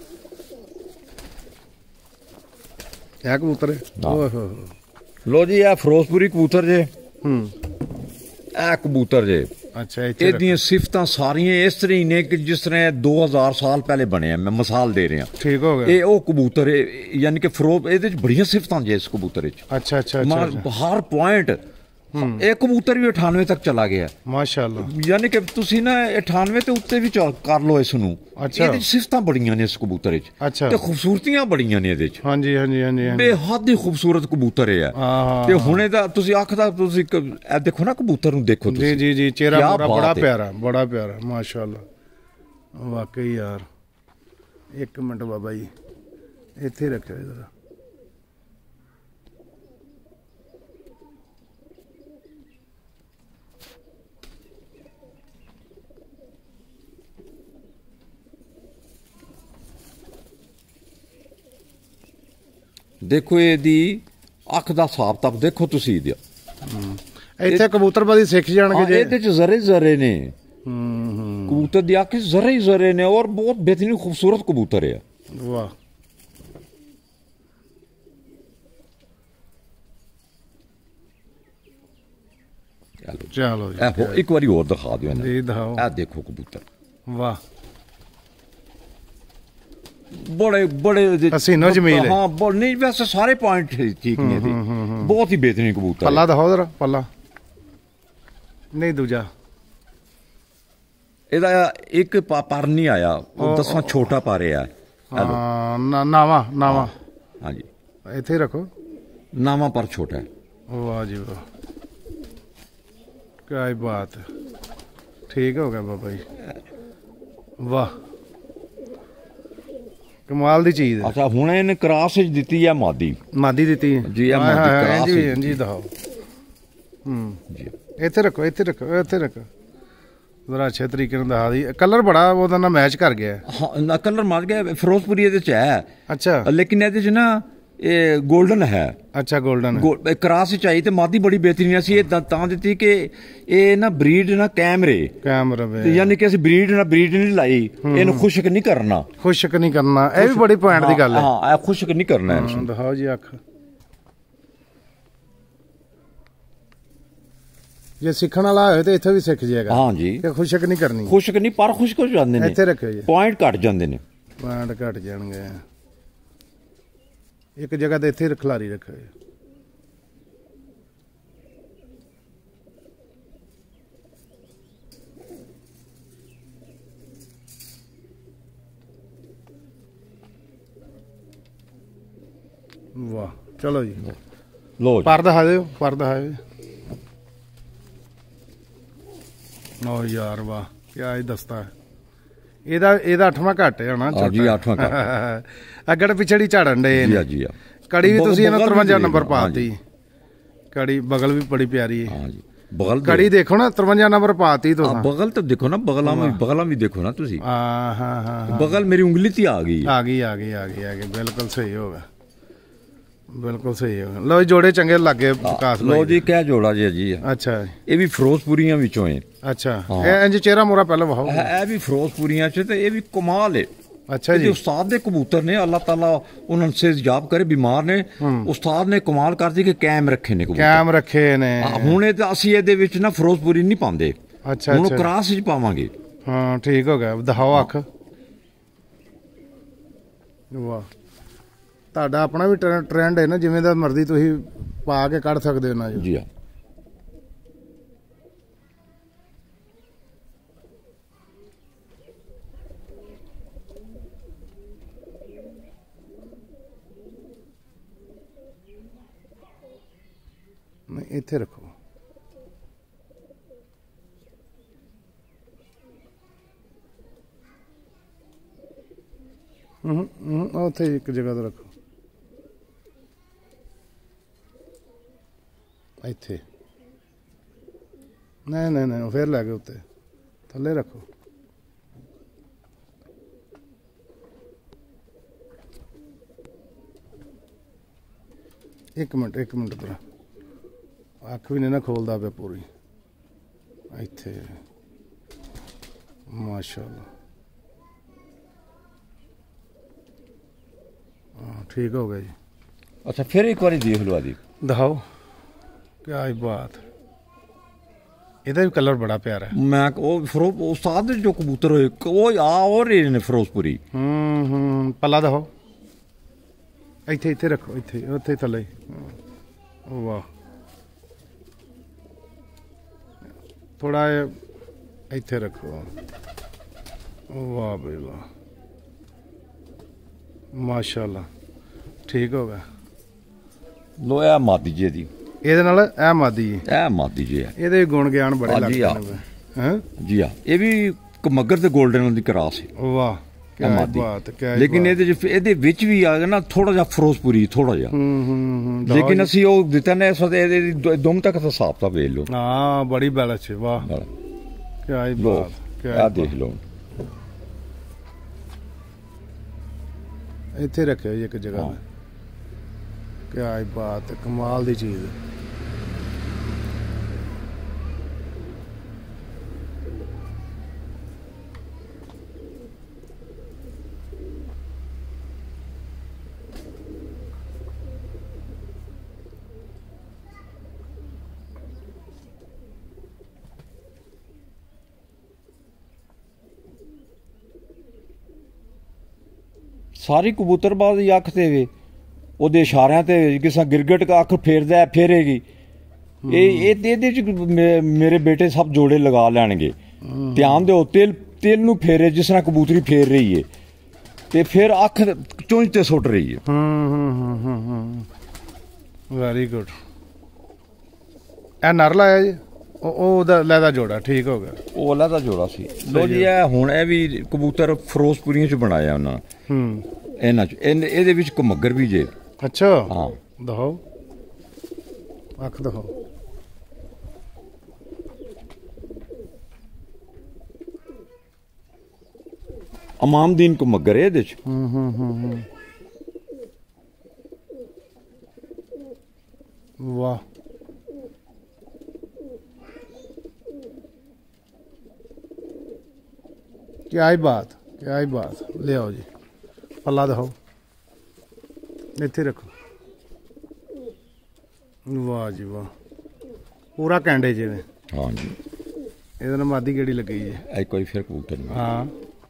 ਇਹ ਕਬੂਤਰ ਹੈ। ਓਹੋ,
ਲੋ ਜੀ, ਇਹ ਫਿਰੋਜ਼ਪੁਰੀ ਕਬੂਤਰ ਜੇ। ਇਹ ਕਬੂਤਰ ਜੇ।
ਅੱਛਾ।
ਇਹਦੀਆਂ ਸਿਫਤਾਂ ਸਾਰੀਆਂ ਇਸ ਤਰ੍ਹਾਂ ਹੀ ਨੇ ਕਿ ਜਿਸ ਤਰ੍ਹਾਂ 2000 ਸਾਲ ਪਹਿਲੇ ਬਣਿਆ। ਮੈਂ ਮਿਸਾਲ ਦੇ ਰਿਹਾ।
ਠੀਕ ਹੋ ਗਿਆ।
ਇਹ ਉਹ ਕਬੂਤਰ ਹੈ, ਯਾਨੀ ਕਿ ਇਹਦੇ 'ਚ ਬੜੀਆਂ ਸਿਫਤਾਂ ਜੇ ਇਸ ਕਬੂਤਰ 'ਚ।
ਅੱਛਾ ਅੱਛਾ।
ਹਰ ਪੁਆਇੰਟ। ਇਹ ਕਬੂਤਰ ਵੀ 98 ਤੱਕ ਚਲਾ ਗਿਆ।
ਮਾਸ਼ਾਅੱਲਾ।
ਯਾਨੀ ਕਿ ਤੁਸੀਂ ਨਾ 98 ਤੇ ਉੱਤੇ ਵੀ ਕਰ ਲਓ ਇਸ ਨੂੰ। ਇਹਦੇ 'ਚ ਸਿਫਤਾਂ ਬੜੀਆਂ ਨੇ ਇਸ ਕਬੂਤਰ 'ਚ।
ਅੱਛਾ।
ਤੇ ਖੂਬਸੂਰਤੀਆਂ ਬੜੀਆਂ ਨੇ ਇਹਦੇ 'ਚ।
ਹਾਂਜੀ ਹਾਂਜੀ ਹਾਂਜੀ।
ਬੇਹੱਦ ਹੀ ਖੂਬਸੂਰਤ ਕਬੂਤਰ ਹੈ। ਤੇ ਹੁਣੇ ਦਾ ਤੁਸੀਂ ਅੱਖ ਦਾ ਤੁਸੀਂ ਇਹ ਦੇਖੋ ਨਾ, ਕਬੂਤਰ ਨੂੰ ਦੇਖੋ ਤੁਸੀਂ।
ਜੀ ਜੀ, ਚਿਹਰਾ ਬੜਾ ਪਿਆਰਾ, ਬੜਾ ਪਿਆਰਾ। ਮਾਸ਼ਾਅੱਲਾ, ਵਾਕਈ ਯਾਰ। 1 ਮਿੰਟ ਬਾਬਾ ਜੀ, ਇੱਥੇ ਰੱਖਿਓ ਜਰਾ।
ਦੇਖੋ ਇਹਦੀ ਅੱਖ ਦਾ ਹਿਸਾਬ ਤਾਂ ਦੇਖੋ ਤੁਸੀਂ ਇਹਦਾ।
ਇੱਥੇ ਕਬੂਤਰਬਾਜ਼ੀ ਸਿੱਖ ਜਾਣਗੇ ਜੇ।
ਇਹਦੇ 'ਚ ਜ਼ਰੇ ਨੇ। ਕਬੂਤਰ ਦੀ ਅੱਖ 'ਚ ਜ਼ਰੇ ਨੇ, ਔਰ ਬਹੁਤ ਬਿਹਤਰੀਨ ਖੂਬਸੂਰਤ ਕਬੂਤਰ ਹੈ।
ਵਾਹ। ਚਲੋ ਜੀ,
ਇੱਕ ਵਾਰੀ ਹੋਰ ਦਿਖਾ ਦਿਓ ਨਾ।
ਜੀ ਦਿਖਾਓ।
ਇਹ ਦੇਖੋ ਕਬੂਤਰ।
ਵਾਹ।
ਬੜੇ
ਹਸੀਨੋ ਜਮੀਲ ਹੈ।
ਹਾਂ, ਨਹੀਂ ਵੈਸੇ ਸਾਰੇ ਪੁਆਇੰਟ ਠੀਕ ਨੇ ਇਹਦੇ। ਬਹੁਤ ਹੀ ਬਿਹਤਰੀਨ ਕਬੂਤਰ।
ਪੱਲਾ ਦਿਖਾਓ ਜਰਾ। ਪੱਲਾ ਨਹੀਂ ਦੂਜਾ
ਇਹਦਾ ਇੱਕ ਪਰ ਨਹੀਂ ਆਇਆ, ਉਹ 10ਵਾਂ ਛੋਟਾ ਪਾ ਰਿਹਾ।
ਨਾਵਾ
ਹਾਂਜੀ
ਇੱਥੇ ਰੱਖੋ,
ਨਾਵਾ ਪਰ ਛੋਟਾ ਹੈ।
ਵਾਹ ਜੀ ਵਾਹ, ਕੀ ਬਾਤ ਹੈ, ਠੀਕ ਹੋ ਗਿਆ ਬਾਬਾ ਜੀ, ਵਾਹ ਕਮਾਲ ਦੀ ਚੀਜ਼ ਹੈ।
ਅੱਛਾ ਹੁਣ ਇਹਨੇ ਕਰਾਸ ਵਿੱਚ ਦਿੱਤੀ ਹੈ ਮਾਦੀ
ਦਿੱਤੀ
ਜੀ, ਇਹ ਮਾਦੀ ਕਰਾਸ
ਜੀ ਦਿਖਾਓ।
ਜੀ
ਇੱਥੇ ਰੱਖੋ ਜ਼ਰਾ ਅੱਛੇ ਤਰੀਕੇ ਨਾਲ ਦਿਖਾ ਦੀ। ਕਲਰ ਬੜਾ ਉਹਦਾ ਨਾਲ ਮੈਚ ਕਰ ਗਿਆ।
ਹਾਂ ਕਲਰ ਮਾਰ ਗਿਆ। ਫਿਰੋਜ਼ਪੁਰੀ ਇਹਦੇ ਚ ਹੈ।
ਅੱਛਾ
ਲੇਕਿਨ ਇਹਦੇ ਚ ਨਾ ਇਹ ਗੋਲਡਨ ਹੈ।
ਅੱਛਾ ਗੋਲਡਨ
ਕਰਾਸ ਚ ਆਈ ਤੇ ਮਾਦੀ ਬੜੀ ਬਿਹਤਰੀਨ ਸੀ। ਇਹ ਤਾਂ ਦਿੱਤੀ ਕਿ ਇਹ ਨਾ ਬਰੀਡ ਨਾ ਕੈਮਰੇ ਯਾਨੀ ਕਿ ਅਸੀਂ ਬਰੀਡ ਨਹੀਂ ਲਾਈ, ਇਹਨੂੰ ਖੁਸ਼ਕ ਨਹੀਂ ਕਰਨਾ।
ਇਹ ਵੀ ਬੜੀ ਪੁਆਇੰਟ ਦੀ ਗੱਲ ਹੈ।
ਹਾਂ ਇਹ ਖੁਸ਼ਕ ਨਹੀਂ ਕਰਨਾ।
ਦਿਖਾਓ ਜੀ ਅੱਖ, ਜੇ ਸਿੱਖਣ ਵਾਲਾ ਹੋਵੇ ਤੇ ਇੱਥੇ ਵੀ ਸਿੱਖ ਜਾਏਗਾ।
ਹਾਂ ਜੀ,
ਖੁਸ਼ਕ ਨਹੀਂ ਕਰਨੀ।
ਖੁਸ਼ਕ ਨਹੀਂ, ਪਰ ਖੁਸ਼ਕ ਹੋ ਜਾਂਦੇ ਨੇ।
ਇੱਥੇ ਰੱਖਿਓ ਜੀ,
ਪੁਆਇੰਟ ਘਟ ਜਾਂਦੇ ਨੇ।
ਪੁਆਇੰਟ ਘਟ ਜਾਣਗੇ। ਇੱਕ ਜਗ੍ਹਾ ਤੇ ਇੱਥੇ ਖਿਲਾਰੀ ਰੱਖਿਓ ਜੀ। ਵਾਹ ਚਲੋ ਜੀ,
ਲੋ
ਪਰ ਦਿਖਾ ਦਿਓ, ਓ ਯਾਰ ਵਾਹ ਕਿਆ ਇਹ ਦਸਤਾ ਹੈ। ਇਹਦਾ 8ਵਾਂ ਘੱਟ ਹੈ ਨਾ
ਜੀ, 8ਵਾਂ ਘੱਟ।
ਅੱਗੜ ਪਿਛੜੀ ਝਾੜਨ ਡੇ
ਜੀ।
ਕੜੀ ਵੀ ਤੁਸੀਂ ਇਹਨਾਂ 53 ਨੰਬਰ ਪਾਤੀ। ਕੜੀ ਬਗਲ ਵੀ ਬੜੀ ਪਿਆਰੀ ਹੈ।
ਹਾਂ ਜੀ, ਬਗਲ
ਕੜੀ ਦੇਖੋ ਨਾ 53 ਨੰਬਰ ਪਾਤੀ ਤੁਸੀਂ।
ਬਗਲ ਤਾਂ ਦੇਖੋ ਨਾ, ਬਗਲਾਂ ਵੀ ਦੇਖੋ ਨਾ ਤੁਸੀਂ।
ਹਾਂ
ਬਗਲ ਮੇਰੀ ਉਂਗਲੀ ਤੇ ਆ ਗਈ।
ਬਿਲਕੁਲ ਸਹੀ ਹੋ ਗਿਆ, ਬਿਲਕੁਲ ਸਹੀ ਹੋ ਗਿਆ। ਲੋ ਜੋੜੇ ਚੰਗੇ ਲੱਗੇ ਵਿਕਾਸ।
ਲੋ ਜੀ ਕਿਆ ਜੋੜਾ ਜੀ।
ਅੱਛਾ
ਇਹ ਵੀ ਫਿਰੋਜ਼ਪੁਰੀਆਂ ਵਿੱਚੋਂ ਹੈ।
ਅੱਛਾ ਇਹ ਇੰਜ ਚਿਹਰਾ ਮੋਰਾ ਪਹਿਲਾਂ ਵਹਾਓ।
ਇਹ ਵੀ ਫਿਰੋਜ਼ਪੁਰੀਆਂ ਚ ਤੇ ਇਹ ਵੀ ਕਮਾਲ ਹੈ।
ਅੱਛਾ ਜੀ,
ਉਸਤਾਦ ਦੇ ਕਬੂਤਰ ਨੇ, ਅੱਲਾਹ ਤਾਲਾ ਉਹਨਾਂ ਨੂੰ ਸਿਹਤਯਾਬ ਕਰੇ, ਬਿਮਾਰ ਨੇ। ਉਸਤਾਦ ਨੇ ਕਮਾਲ ਕਰਦੀ ਕਿ ਕਾਇਮ ਰੱਖੇ ਨੇ ਹੁਣ ਇਹ ਤਾਂ ਅਸੀਂ ਇਹਦੇ ਵਿੱਚ ਨਾ ਫਿਰੋਜ਼ਪੁਰੀ ਨਹੀਂ ਪਾਉਂਦੇ।
ਅੱਛਾ
ਹੁਣ ਕਰਾਸ ਵਿੱਚ ਪਾਵਾਂਗੇ।
ਹਾਂ ਠੀਕ ਹੋ ਗਿਆ, ਦਿਖਾਓ ਅੱਖ। ਵਾਹ ਤੁਹਾਡਾ ਆਪਣਾ ਵੀ ਟ੍ਰੈਂਡ ਹੈ ਨਾ, ਜਿਵੇਂ ਦਾ ਮਰਜ਼ੀ ਤੁਸੀਂ ਪਾ ਕੇ ਕੱਢ ਸਕਦੇ ਹੋ ਨਾ
ਜੀ। ਹਾਂ
ਇੱਥੇ ਰੱਖੋ। ਉੱਥੇ ਇੱਕ ਜਗ੍ਹਾ ਤੇ ਰੱਖੋ। ਇੱਥੇ ਨਹੀਂ ਫਿਰ ਲੈ ਕੇ ਉੱਤੇ ਥੱਲੇ ਰੱਖੋ। ਇੱਕ ਮਿੰਟ ਤਰਾ ਅੱਖ ਵੀ ਨਹੀਂ ਨਾ ਖੋਲਦਾ ਪਿਆ ਪੂਰੀ। ਇੱਥੇ ਮਾਸ਼ਾਅੱਲਾ ਠੀਕ ਹੋ ਗਿਆ ਜੀ।
ਅੱਛਾ ਫਿਰ ਇੱਕ ਵਾਰੀ ਦੇਖ ਲਓ ਆਦੀ,
ਦਿਖਾਓ ਕਿਆ ਬਾਤ। ਇਹਦਾ ਵੀ ਕਲਰ ਬੜਾ ਪਿਆਰਾ ਹੈ।
ਮੈਂ ਉਹ ਉਸਤਾਦ ਦੇ ਜੋ ਕਬੂਤਰ ਹੋਏ ਉਹ ਆ ਰਹੇ ਨੇ ਫਿਰੋਜ਼ਪੁਰੀ।
ਪੱਲਾ ਦਿਖਾਓ। ਇੱਥੇ ਰੱਖੋ, ਉੱਥੇ ਥੱਲੇ। ਵਾਹ ਥੋੜਾ ਇੱਥੇ ਰੱਖੋ। ਵਾਹ ਬਈ ਵਾਹ ਮਾਸ਼ਾਅੱਲਾ ਠੀਕ ਹੋ ਗਿਆ।
ਲੋਇਆ ਮਾਦੀ ਜੀ ਦੀ
ਇਹਦੇ ਨਾਲ ਇਹ ਮਾਦੀ ਜੀ ਹੈ। ਇਹਦੇ ਗੁਣ ਗਿਆਨ ਬੜੇ ਲੱਗਦੇ ਨੇ। ਹਾਂ
ਜੀ ਆ, ਇਹ ਵੀ ਮੱਗਰ ਤੇ ਗੋਲਡਨ ਦੀ ਕਰਾਸ ਹੈ।
ਵਾਹ ਕਿਆ ਬਾਤ।
ਲੇਕਿਨ ਇਹਦੇ ਵਿੱਚ ਵੀ ਆ ਗਿਆ ਨਾ ਥੋੜਾ ਜਿਹਾ ਫਿਰੋਜ਼ਪੁਰੀ ਥੋੜਾ ਜਿਹਾ। ਲੇਕਿਨ ਅਸੀਂ ਉਹ ਦਿੱਤਾ ਨੇ ਇਹਦੀ ਦੁਮ ਤੱਕ ਤਾਂ ਸਾਫ ਤਾਂ ਵੇਖ ਲਓ।
ਹਾਂ ਬੜੀ ਬੈਲੈਂਸ ਹੈ। ਵਾਹ ਕਿਆ ਬਾਤ।
ਆ ਦੇਖ ਲਓ।
ਇੱਥੇ ਰੱਖਿਓ ਜੀ ਇੱਕ ਜਗ੍ਹਾ। ਕਿਆ ਬਾਤ, ਕਮਾਲ ਦੀ ਚੀਜ਼ ਹੈ।
ਸਾਰੀ ਕਬੂਤਰਬਾਜ਼ ਦੀ ਅੱਖ ਤੇ ਵੇ, ਉਹਦੇ ਇਸ਼ਾਰਿਆਂ ਤੇ ਕਿਸੇ ਗਿਰਗਟ ਅੱਖ ਫੇਰਦਾ ਫੇਰੇਗੀ ਇਹਦੇ ਚ ਮੇਰੇ ਬੇਟੇ ਸਭ ਜੋੜੇ ਲਗਾ ਲੈਣਗੇ। ਧਿਆਨ ਦਿਓ, ਤਿਲ ਨੂੰ ਫੇਰੇ ਜਿਸ ਤਰ੍ਹਾਂ ਕਬੂਤਰੀ ਫੇਰ ਰਹੀ ਹੈ ਤੇ ਫਿਰ ਅੱਖ ਚੁੰਝ ਤੇ ਸੁੱਟ ਰਹੀ ਹੈ।
Very good. ਇਹ ਨਰ ਲਾਇਆ ਜੀ? ਉਹਦਾ ਲੈਦਾ ਜੋੜਾ ਠੀਕ ਹੋ ਗਿਆ।
ਉਹ ਲੈਦਾ ਜੋੜਾ ਸੀ। ਲੋ ਜੀ ਇਹ ਹੁਣ ਇਹ ਵੀ ਕਬੂਤਰ ਫਿਰੋਜ਼ਪੁਰੀਆਂ ਚ ਬਣਾਇਆ ਉਹਨਾਂ। ਇਹਨਾਂ ਚ ਇਹਦੇ ਵਿੱਚ ਘਮੱਗਰ ਵੀ ਜੇ।
ਅੱਛਾ
ਹਾਂ,
ਦਿਖਾਓ ਅੱਖ ਦਿਖਾਓ।
ਇਮਾਮਦੀਨ ਘਮੱਗਰ ਹੈ ਇਹਦੇ ਚ।
ਵਾਹ, क्या ही बात, क्या ही बात। ले आओ जी, पल्ला दिखाओ, इत्थे रखो। वाह जी वाह, पूरा कैंडे जिवें।
हाँ जी,
ਇਹਦੇ ਨਾਲ ਮਾਦੀ ਕਿਹੜੀ ਲੱਗੀ ਜੀ?
ਇਹ ਕੋਈ ਫਿਰ ਕਬੂਤਰ ਨਹੀਂ।
ਹਾਂ,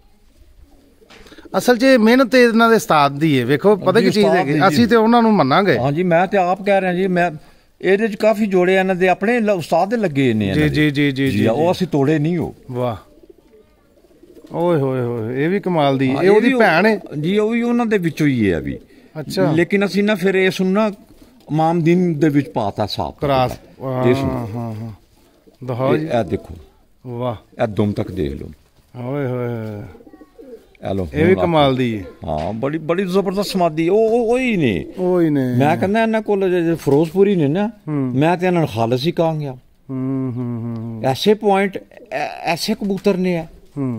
ਅਸਲ 'ਚ ਮਿਹਨਤ ਇਹਨਾਂ ਦੇ ਉਸਤਾਦ ਦੀ ਹੈ। ਵੇਖੋ ਪਤਾ ਕੀ ਚੀਜ਼ ਹੈ, ਅਸੀਂ ਤੇ ਉਹਨਾਂ ਨੂੰ ਮੰਨਾਂਗੇ।
ਹਾਂ ਜੀ, ਮੈਂ ਤੇ ਆਪ ਕਹਿ ਰਿਹਾ ਜੀ, ਮੈਂ ਇਹਦੇ 'ਚ ਕਾਫੀ ਜੋੜੇ ਇਹਨਾਂ ਦੇ ਆਪਣੇ ਉਸਤਾਦ ਦੇ ਲੱਗੇ ਨੇ।
ਜੀ ਜੀ ਜੀ ਜੀ ਜੀ,
ਉਹ ਅਸੀਂ ਤੋੜੇ ਨਹੀਂ। ਹੋ
ਵਾਹ, ਓਏ ਹੋਏ ਹੋਏ, ਇਹ ਵੀ ਕਮਾਲ ਦੀ। ਇਹ ਉਹਦੀ ਭੈਣ ਹੈ
ਜੀ? ਉਹ ਵੀ ਉਹਨਾਂ ਦੇ ਵਿੱਚੋਂ ਹੀ ਹੈ ਵੀ।
ਅੱਛਾ,
ਲੇਕਿਨ ਅਸੀਂ ਨਾ ਫਿਰ ਇਸ ਨੂੰ ਨਾ ਇਮਾਮਦੀਨ ਦੇ ਵਿੱਚ ਪਾਤਾ ਸਾਫ
ਕਰਾਸ। ਹਾਂ ਹਾਂ ਹਾਂ, ਦਿਖਾਓ ਜੀ।
ਇਹ ਦੇਖੋ,
ਵਾਹ,
ਇਹ ਦੁਮ ਤੱਕ ਦੇਖ ਲਓ।
ਓਏ ਹੋਏ,
ਇਹ
ਵੀ ਕਮਾਲ ਦੀ ਹੈ।
ਹਾਂ, ਬੜੀ ਬੜੀ ਜ਼ਬਰਦਸਤ ਸਮਾਦੀ। ਉਹੀ ਨੇ,
ਉਹੀ ਨੇ।
ਮੈਂ ਕਹਿੰਦਾ ਇਹਨਾਂ ਕੋਲ ਫਿਰੋਜ਼ਪੁਰੀ ਨੇ ਨਾ, ਮੈਂ ਤੇ ਇਹਨਾਂ ਨੂੰ ਖਾਲਸ ਹੀ ਕਹਾਂਗਾ। ਐਸੇ ਪੁਆਇੰਟ, ਐਸੇ ਕਬੂਤਰ ਨੇ ਹੈ।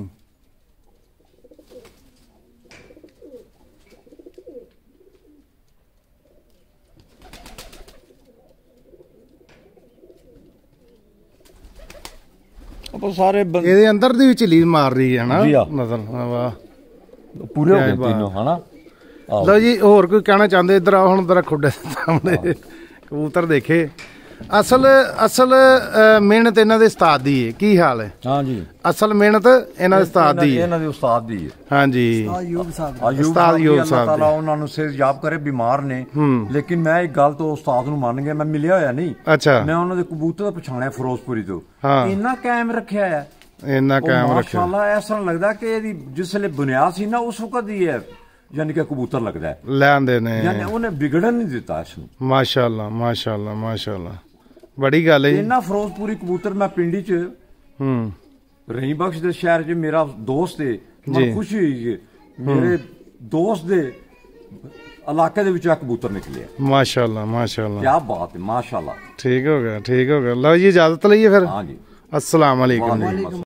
ਸਾਰੇ
ਇਹਦੇ ਅੰਦਰ ਦੀ ਵੀ ਝਿੱਲੀ ਮਾਰ ਰਹੀ ਹੈ ਨਾ ਨਜ਼ਰ। ਵਾਹ,
ਪੂਰੇ ਹੋ ਗਏ ਤਿੰਨੋਂ ਹਨਾ।
ਲਓ ਜੀ, ਹੋਰ ਕੋਈ ਕਹਿਣਾ ਚਾਹੁੰਦੇ? ਇੱਧਰ ਆਓ ਹੁਣ, ਜ਼ਰਾ ਖੁੱਡੇ ਸਾਹਮਣੇ ਕਬੂਤਰ ਦੇਖੇ। ਅਸਲ ਮਿਹਨਤ ਇਹਨਾਂ ਦੇ ਉਸਤਾਦ ਦੀ ਹੈ। ਕੀ ਹਾਲ ਹੈ?
ਹਾਂ ਜੀ,
ਅਸਲ ਮਿਹਨਤ ਇਹਨਾਂ ਦੇ ਉਸਤਾਦ ਦੀ ਹੈ।
ਇਹਨਾਂ ਦੇ ਉਸਤਾਦ ਦੀ ਹੈ।
ਹਾਂਜੀ,
ਅਯੂਬ ਸਾਹਿਬ ਉਹਨਾਂ ਨੂੰ ਸਿਹਤਯਾਬ ਕਰੇ, ਬਿਮਾਰ ਨੇ। ਲੇਕਿਨ ਮੈਂ ਇੱਕ ਗੱਲ ਤੋਂ ਉਸਤਾਦ ਨੂੰ ਮੰਨ ਗਿਆ, ਮੈਂ ਮਿਲਿਆ ਹੋਇਆ ਨਹੀਂ।
ਅੱਛਾ,
ਮੈਂ ਉਹਨਾਂ ਦੇ ਕਬੂਤਰ ਦਾ ਪਛਾਣਿਆ ਫਿਰੋਜ਼ਪੁਰੀ ਤੋਂ। ਇੰਨਾ ਕਾਇਮ ਰੱਖਿਆ ਹੈ,
ਇੰਨਾ ਕਾਇਮ ਰੱਖਿਆ।
ਮਾਸ਼ਾਅੱਲਾ, ਇਸ ਤਰ੍ਹਾਂ ਲੱਗਦਾ ਕਿ ਇਹਦੀ ਜਿਸ ਵੇਲੇ ਬੁਨਿਆਦ ਸੀ ਨਾ, ਉਸ ਵਕਤ ਦੀ ਹੈ। ਯਾਨੀ ਕਿ ਕਬੂਤਰ ਲੱਗਦਾ ਹੈ
ਲੈਂਦੇ ਨੇ, ਯਾਨੀ
ਉਹਨੇ ਵਿਗੜਨ ਨਹੀਂ ਦਿੱਤਾ ਇਸ ਨੂੰ।
ਮਾਸ਼ਾਅੱਲਾ ਮਾਸ਼ਾਅੱਲਾ ਮਾਸ਼ਾਅੱਲਾ, ਬੜੀ ਗੱਲ ਹੈ।
ਇਹਨਾਂ ਫਿਰੋਜ਼ਪੁਰੀ ਕਬੂਤਰ ਮੈਂ ਪਿੰਡੀ ਚ ਰਹੀਮ ਬਖਸ਼ ਦੇ ਸ਼ਹਿਰ ਚ ਮੇਰਾ ਦੋਸਤ ਹੈ, ਮੈਨੂੰ ਖੁਸ਼ੀ ਹੋਈ। ਮੇਰੇ ਦੋਸਤ ਦੇ ਇਲਾਕੇ ਦੇ ਵਿੱਚੋਂ ਕਬੂਤਰ ਨਿਕਲਿਆ।
ਮਾਸ਼ਾਅੱਲਾ ਮਾਸ਼ਾਅੱਲਾ,
ਕੀ ਬਾਤ ਹੈ, ਮਾਸ਼ਾਅੱਲਾ।
ਠੀਕ ਹੋ ਗਿਆ, ਠੀਕ ਹੋ ਗਿਆ। ਲਓ ਜੀ, ਇਜਾਜ਼ਤ ਲਈਏ ਫਿਰ।
ਹਾਂ ਜੀ,
अस्सलाम वालेकुम।